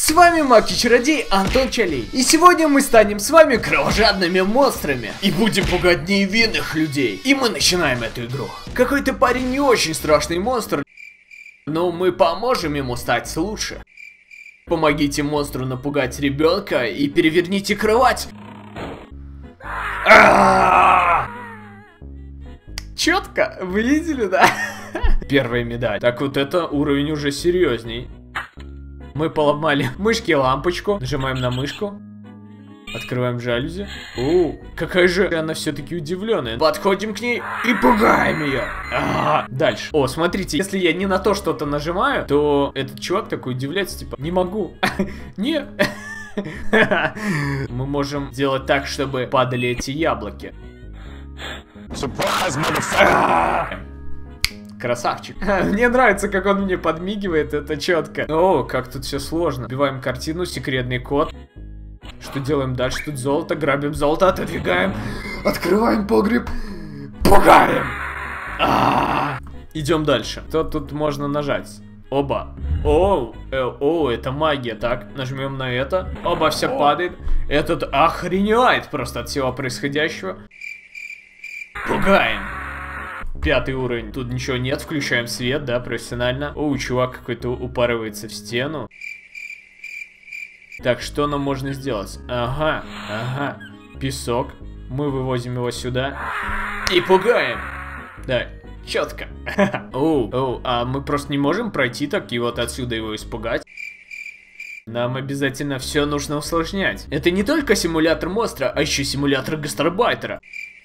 С вами Маг-чародей Антон Чалей. И сегодня мы станем с вами кровожадными монстрами. И будем пугать невинных людей. И мы начинаем эту игру. Какой-то парень не очень страшный монстр, но мы поможем ему стать лучше. Помогите монстру напугать ребенка и переверните кровать. Четко, вы видели, да? Первая медаль. Так вот это уровень уже серьезней. Мы поломали мышки лампочку. Нажимаем на мышку. Открываем жалюзи. О, какая же она все-таки удивленная. Подходим к ней и пугаем ее. Дальше. О, смотрите, если я не на то что-то нажимаю, то этот чувак такой удивляется, типа, не могу. Не. Мы можем сделать так, чтобы падали эти яблоки. Красавчик. Мне нравится, как он мне подмигивает, это четко. О, как тут все сложно. Убиваем картину, секретный код. Что делаем дальше? Тут золото, грабим золото, отодвигаем. Открываем погреб. Пугаем. Идем дальше. Что тут можно нажать? Оба. О, это магия. Так, нажмем на это. Оба, все падает. Этот охреневает просто от всего происходящего. Пугаем. 5-й уровень. Тут ничего нет. Включаем свет, да, профессионально. О, чувак какой-то упарывается в стену. Так, что нам можно сделать? Ага. Песок. Мы вывозим его сюда. И пугаем. Да, четко. А мы просто не можем пройти так и вот отсюда его испугать. Нам обязательно все нужно усложнять. Это не только симулятор монстра, а еще симулятор гастарбайтера.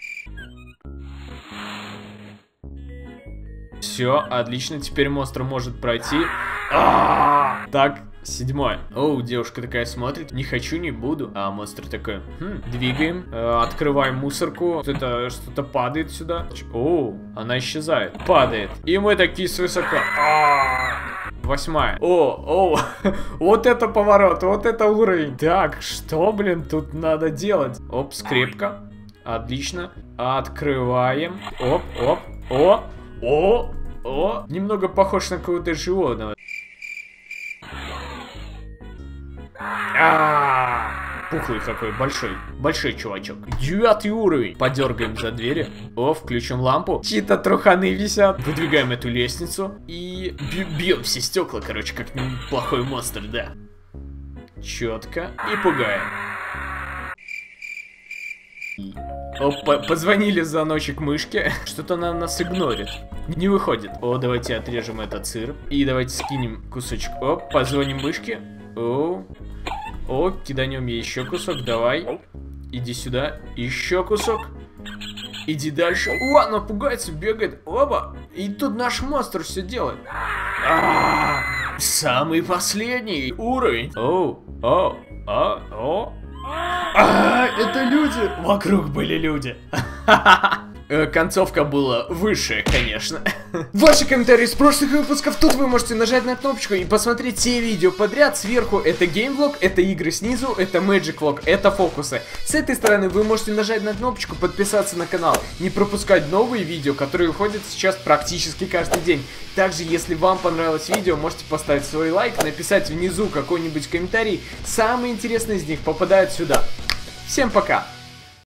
Все, отлично, теперь монстр может пройти. Так, 7-й. Оу, девушка такая смотрит. Не хочу, не буду. А монстр такой, двигаем. Открываем мусорку. Это что-то падает сюда. Оу, она исчезает. Падает. И мы такие свысока. 8-я. Вот это поворот, вот это уровень. Так, что, блин, тут надо делать? Оп, скрепка. Отлично. Открываем. О, немного похож на какого-то животного. Пухлый какой, большой чувачок. 9-й уровень. Подергаем за двери. О, включим лампу. Чьи-то труханы висят. Выдвигаем эту лестницу. И бьем все стекла, короче, как плохой монстр, да. Четко. И пугаем. Позвонили звоночек мышки. Что-то она нас игнорит. Не выходит. О, давайте отрежем этот сыр. И давайте скинем кусочек. Оп, позвоним мышке. О, киданем ей еще кусок. Давай. Иди сюда. Еще кусок. Иди дальше. О, она пугается, бегает. Оба. И тут наш монстр все делает. Самый последний уровень. Это люди! Вокруг были люди. Концовка была высшая, конечно. Ваши комментарии с прошлых выпусков. Тут вы можете нажать на кнопочку и посмотреть все видео подряд. Сверху это геймвлог, это игры снизу, это Magic Vlog, это фокусы. С этой стороны вы можете нажать на кнопочку подписаться на канал. Не пропускать новые видео, которые выходят сейчас практически каждый день. Также, если вам понравилось видео, можете поставить свой лайк, написать внизу какой-нибудь комментарий. Самые интересные из них попадают сюда. Всем пока!